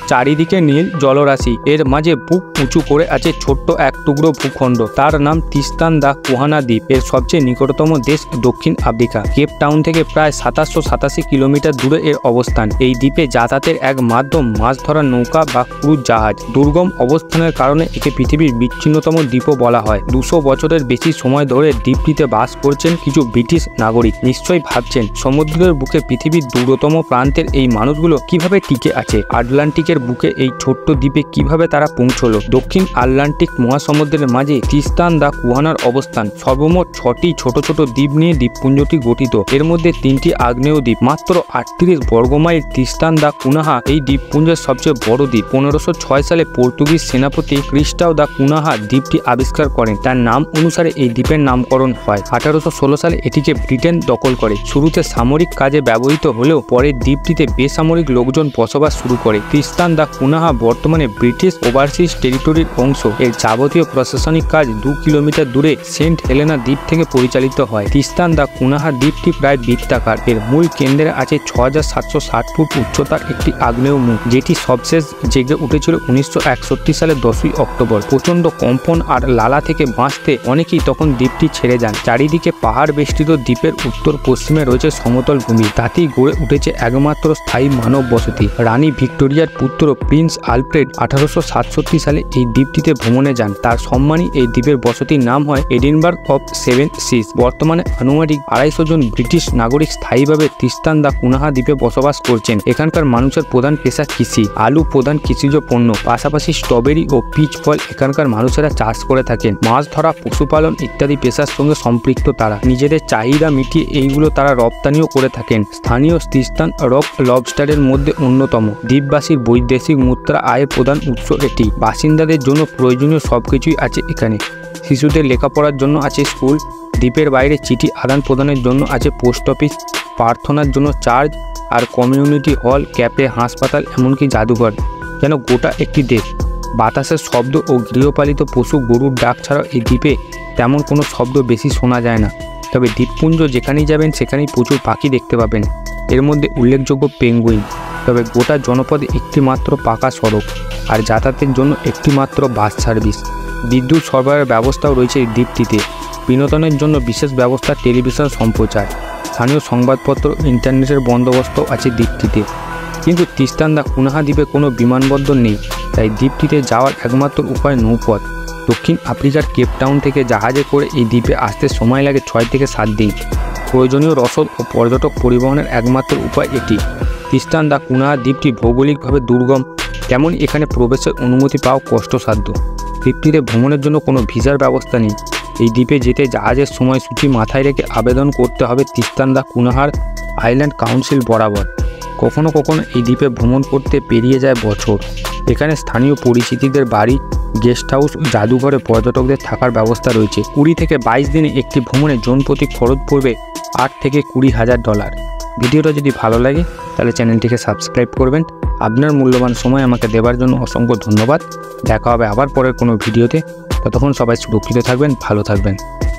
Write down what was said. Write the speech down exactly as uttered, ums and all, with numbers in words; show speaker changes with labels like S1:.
S1: চারিদিকে নীল জলরাশি, এর মাঝে বুক উঁচু করে আছে ছোট্ট এক টুকরো ভূখণ্ড। তার নাম তিস্তান দা কুহানা দ্বীপ। এর সবচেয়ে নিকটতম দেশ দক্ষিণ আফ্রিকা। কেপ টাউন থেকে প্রায় সাতাশশো সাতাশি কিলোমিটার দূরে এর অবস্থান। এই দ্বীপে যাতায়াতের এক মাধ্যম মাছ ধরার নৌকা বা ক্রুজ জাহাজ। দুর্গম অবস্থানের কারণে একে পৃথিবীর বিচ্ছিন্নতম দ্বীপও বলা হয়। দুশো বছরের বেশি সময় ধরে দ্বীপটিতে বাস করছেন কিছু ব্রিটিশ নাগরিক। নিশ্চয়ই ভাবছেন সমুদ্রের বুকে পৃথিবীর দূরতম প্রান্তের এই মানুষগুলো কিভাবে টিকে আছে। আটলান্টিকের বুকে এই ছোট্ট দ্বীপে কিভাবে তারা পৌঁছলো। দক্ষিণ আটলান্টিক মহাসমুদ্রের মাঝে তিস্তান দা কুহানার অবস্থান। সর্বমোট ছটি ছোট ছোট দ্বীপ নিয়ে দ্বীপপুঞ্জটি গঠিত। এর মধ্যে তিনটি আগ্নেয় দ্বীপ। মাত্র আটত্রিশ বর্গমাইল তিস্তান দা কুনাহা এই দ্বীপপুঞ্জের সবচেয়ে বড় দ্বীপ। পনেরোশো ছয় সালে পর্তুগিজ সেনাপতি ক্রিস্টাও দা কুনাহা দ্বীপটি আবিষ্কার করেন। তার নাম অনুসারে এই দ্বীপের নামকরণ হয়। আঠারোশো ষোলো সালে এটিকে ব্রিটেন দখল করে। শুরুতে সামরিক কাজে ব্যবহৃত হলেও পরে দ্বীপটিতে বেসামরিক লোকজন বসবাস শুরু করে। তিস্তান দা কুনাহা বর্তমানে ব্রিটিশ ওভারসিজ টেরিটরির অংশ। এর যাবতীয় প্রশাসনিক কাজ দু কিলোমিটার দূরে সেন্ট হেলেনা দ্বীপ থেকে পরিচালিত হয়। তিস্তান দা কুনাহা দ্বীপটি প্রায় বৃত্তাকার। এর মূল কেন্দ্রে আছে ছ হাজার সাতশো ষাট ফুট উচ্চতার একটি আগ্নেয় মুখ, যেটি সবশেষ জেগে উঠেছিল উনিশশো একষট্টি সালে দশই অক্টোবর। প্রচন্ড কম্পন আর লালা থেকে বাঁচতে অনেকেই তখন দ্বীপটি ছেড়ে যান। চারিদিকে পাহাড় বেষ্টিত দ্বীপের উত্তর পশ্চিমে রয়েছে সমতল ভূমি। তাতেই গড়ে উঠেছে একমাত্র স্থায়ী মানব বসতি। রানী ভিক্টোরিয়ার পুত্র প্রিন্স আলফ্রেড আঠারোশো সাতষট্টি সালে এই দ্বীপটিতে ভ্রমণে যান। তার সম্মানই এই দ্বীপের বসতির নাম হয় এডিনবার্গ অফ সেভেন সিজ। বর্তমানে আনুমানিক আড়াইশো জন ব্রিটিশ নাগরিক স্থায়ীভাবে তিস্তান দা কুনাহা দ্বীপে বসবাস করছেন। এখানকার মানুষের প্রধান পেশা কৃষি। আলু প্রধান কৃষিজ পণ্য। পাশাপাশি স্ট্রবেরি ও পিচ ফল এখানকার মানুষেরা চাষ করে থাকেন। মাছ ধরা, পশুপালন ইত্যাদি পেশার সঙ্গে সম্পৃক্ত তারা। নিজেদের চাহিদা মিটিয়ে এইগুলো তারা রপ্তানিও করে থাকেন। স্থানীয় তিস্তান রক লবস্টারের মধ্যে অন্যতম। দ্বীপবাসীর বৈদেশিক মুদ্রা আয়ের প্রধান উৎস এটি। বাসিন্দাদের জন্য প্রয়োজনীয় সবকিছুই আছে এখানে। শিশুদের লেখাপড়ার জন্য আছে স্কুল। দ্বীপের বাইরে চিঠি আদান প্রদানের জন্য আছে পোস্ট অফিস। প্রার্থনার জন্য চার্চ আর কমিউনিটি হল, ক্যাফে, হাসপাতাল, এমনকি জাদুঘর। যেন গোটা একটি দেশ। বাতাসের শব্দ ও গৃহপালিত পশু গরুর ডাক ছাড়াও এই দ্বীপে তেমন কোনো শব্দ বেশি শোনা যায় না। তবে দ্বীপপুঞ্জ যেখানেই যাবেন সেখানেই প্রচুর পাখি দেখতে পাবেন। এর মধ্যে উল্লেখযোগ্য পেঙ্গুইন। তবে গোটা জনপদে একটি মাত্র পাকা সড়ক আর যাতায়াতের জন্য একটি মাত্র বাস সার্ভিস। বিদ্যুৎ সরবরাহের ব্যবস্থাও রয়েছে এই দ্বীপটিতে। বিনোদনের জন্য বিশেষ ব্যবস্থা, টেলিভিশন সম্প্রচার, স্থানীয় সংবাদপত্র, ইন্টারনেটের বন্দোবস্তও আছে দ্বীপটিতে। কিন্তু তিস্তান দা কুনাহা দ্বীপে কোনো বিমানবন্দর নেই, তাই দ্বীপটিতে যাওয়ার একমাত্র উপায় নৌপথ। দক্ষিণ আফ্রিকার কেপ টাউন থেকে জাহাজে করে এই দ্বীপে আসতে সময় লাগে ছয় থেকে সাত দিন। প্রয়োজনীয় রসদ ও পর্যটক পরিবহনের একমাত্র উপায় এটি। তিস্তান দা কুনাহা দ্বীপটি ভৌগোলিকভাবে দুর্গম, তেমন এখানে প্রবেশের অনুমতি পাওয়া কষ্টসাধ্য। দ্বীপটিতে ভ্রমণের জন্য কোনো ভিসার ব্যবস্থা নেই। এই দ্বীপে যেতে জাহাজের সময়সূচি মাথায় রেখে আবেদন করতে হবে তিস্তান দা কুনাহার আইল্যান্ড কাউন্সিল বরাবর। কখনো কখনো এই দ্বীপে ভ্রমণ করতে পেরিয়ে যায় বছর। এখানে স্থানীয় পরিচিতিদের বাড়ি, গেস্ট হাউস, জাদুঘরে পর্যটকদের থাকার ব্যবস্থা রয়েছে। কুড়ি থেকে বাইশ দিনে একটি ভ্রমণে জন প্রতি খরচ পড়বে আট থেকে কুড়ি হাজার ডলার। ভিডিওটা যদি ভালো লাগে তাহলে চ্যানেলটিকে সাবস্ক্রাইব করবেন। আপনার মূল্যবান সময় আমাকে দেওয়ার জন্য অসংখ্য ধন্যবাদ। দেখা হবে আবার পরের কোনো ভিডিওতে। ততক্ষণ সবাই সুরক্ষিত থাকবেন, ভালো থাকবেন।